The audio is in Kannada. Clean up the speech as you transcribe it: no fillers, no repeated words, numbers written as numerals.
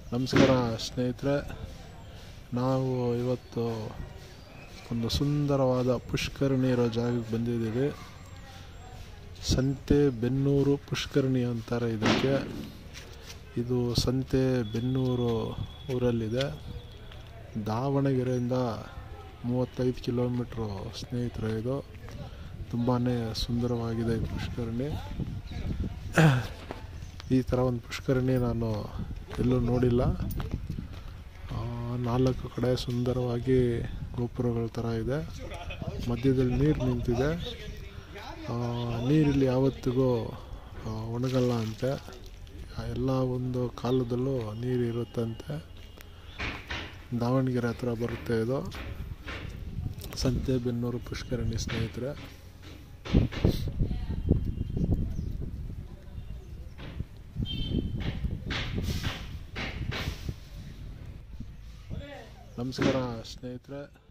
ನಮಸ್ಕಾರ ಸ್ನೇಹಿತರೆ, ನಾವು ಇವತ್ತು ಒಂದು ಸುಂದರವಾದ ಪುಷ್ಕರಣಿ ಇರೋ ಜಾಗಕ್ಕೆ ಬಂದಿದ್ದೀವಿ. ಸಂತೆಬೆನ್ನೂರು ಪುಷ್ಕರಣಿ ಅಂತಾರೆ ಇದಕ್ಕೆ. ಇದು ಸಂತೆಬೆನ್ನೂರು ಊರಲ್ಲಿದೆ. ದಾವಣಗೆರೆಯಿಂದ 35 ಕಿಲೋಮೀಟ್ರು ಸ್ನೇಹಿತರೆ. ಇದು ತುಂಬಾ ಸುಂದರವಾಗಿದೆ ಈ ಪುಷ್ಕರಣಿ. ಈ ಥರ ಒಂದು ಪುಷ್ಕರಣಿ ನಾನು ಎಲ್ಲೂ ನೋಡಿಲ್ಲ. 4 ಕಡೆ ಸುಂದರವಾಗಿ ಗೋಪುರಗಳ ಥರ ಇದೆ. ಮಧ್ಯದಲ್ಲಿ ನೀರು ನಿಂತಿದೆ. ನೀರಿಲ್ಲಿ ಯಾವತ್ತಿಗೂ ಒಣಗಲ್ಲ ಅಂತೆ. ಎಲ್ಲ ಒಂದು ಕಾಲದಲ್ಲೂ ನೀರು ಇರುತ್ತಂತೆ. ದಾವಣಗೆರೆ ಹತ್ರ ಬರುತ್ತೆ ಇದು ಸಂತೆಬೆನ್ನೂರು ಪುಷ್ಕರಣಿ ಸ್ನೇಹಿತರೆ. ನಮಸ್ಕಾರ ಸ್ನೇಹಿತರೆ.